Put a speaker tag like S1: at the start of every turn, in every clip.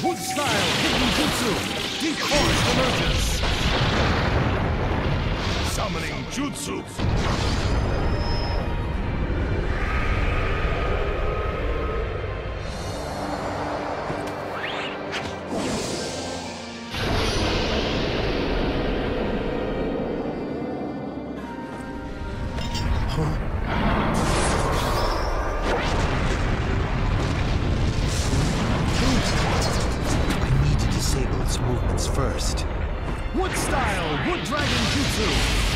S1: Wood style hidden jutsu. Deep forest emerges. Summoning jutsu.
S2: First.
S1: Wood style, wood dragon jutsu.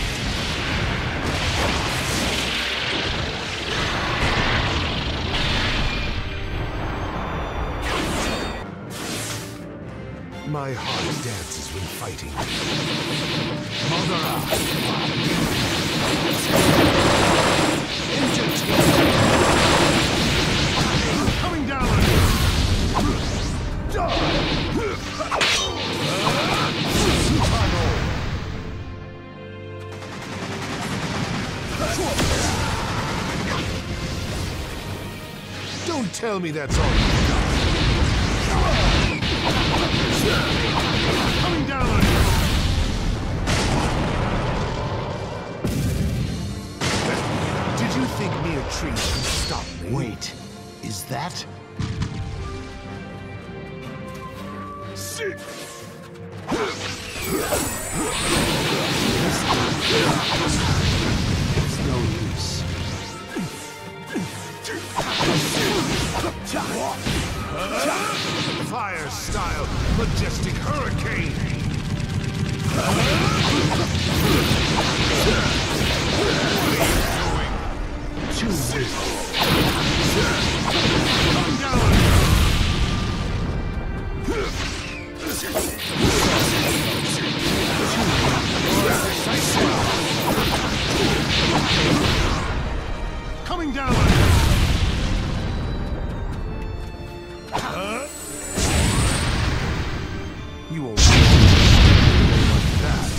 S2: My heart dances when fighting.
S1: Madara. Ancient. Coming down on you. Die.
S2: Don't tell me that's all you got.
S1: Coming down on you.
S2: Did you think mere trees could stop me?
S1: Wait, is that?
S2: It's no use.
S1: Fire style, majestic hurricane. Come down. Coming down.
S2: You won't like that.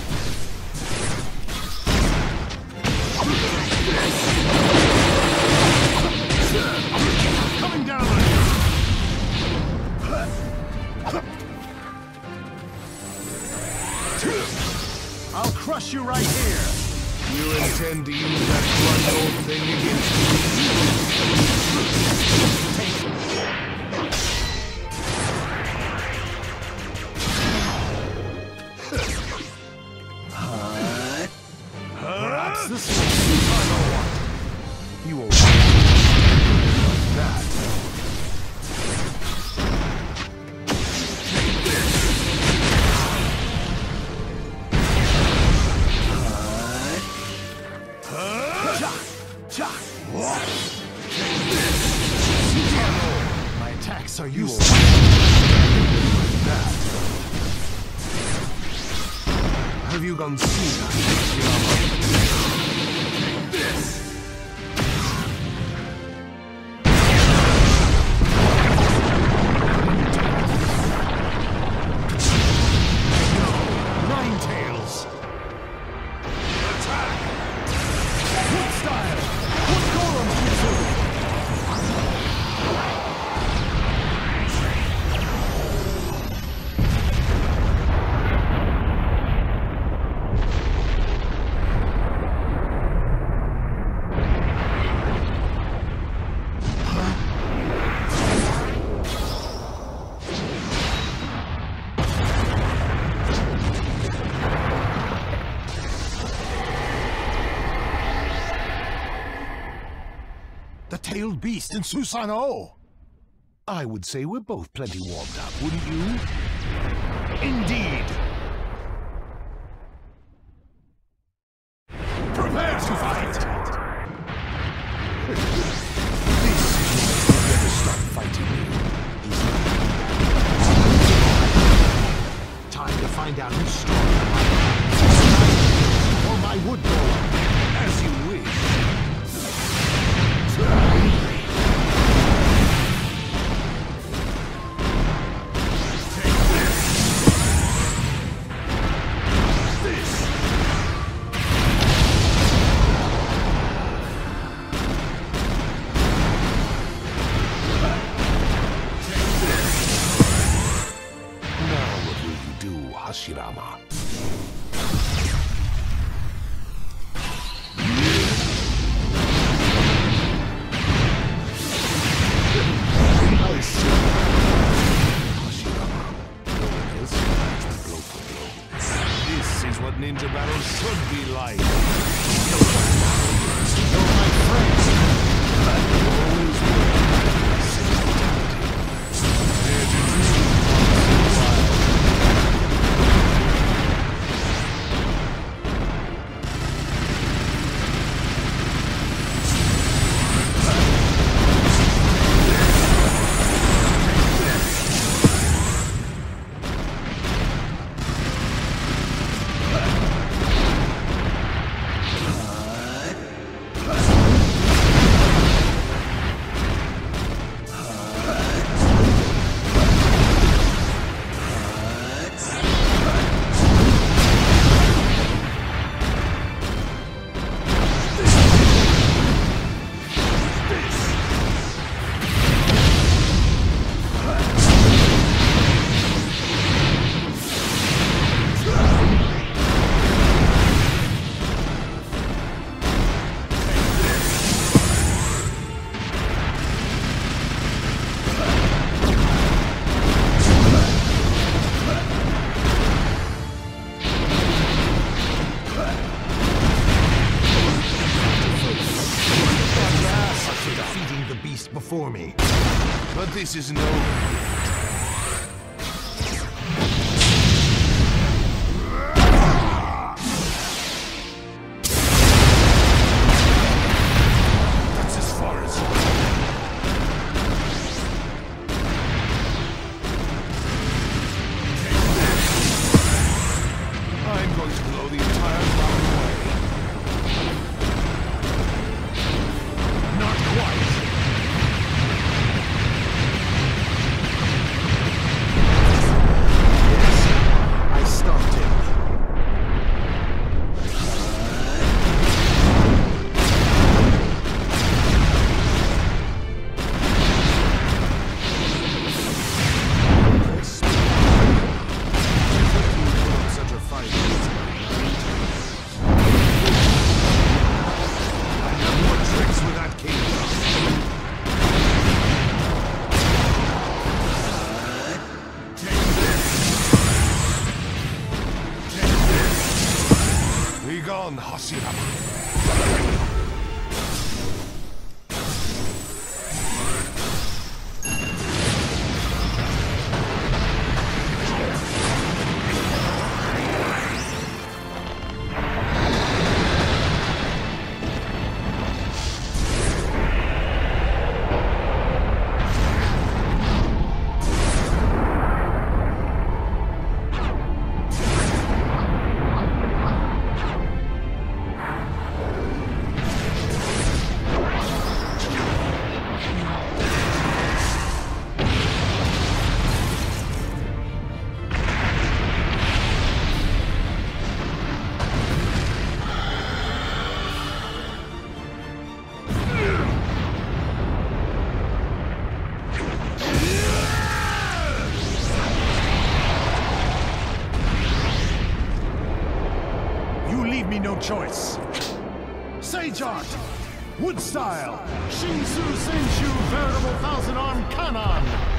S1: Coming down. I'll crush you right here.
S2: You intend to use that blunt old thing against
S1: Perhaps this will be final one.
S2: you won't like that.
S1: My attacks are useless.
S2: That. Have you gone senile?
S1: This. Nine tails. Attack. Wood style. Wood golem jutsu.
S2: The tailed beast in Susanoo. I would say we're both plenty warmed up, wouldn't you?
S1: Indeed. Prepare to fight.
S2: This better stop fighting me.
S1: Time to find out who's stronger. Or my wood golem. As you wish.
S2: Hashirama. This is what ninja battles should be like. You're my friend. You always will. Since eternity. Dare to dream once in a while. Before me. But this isn't over. That's as far as I'm going to blow the entire ground away. Not quite. Be gone, Hashirama. No choice. Sage Art, Wood Style, Shinsu Senshu, Veritable Thousand-Armed Kanon.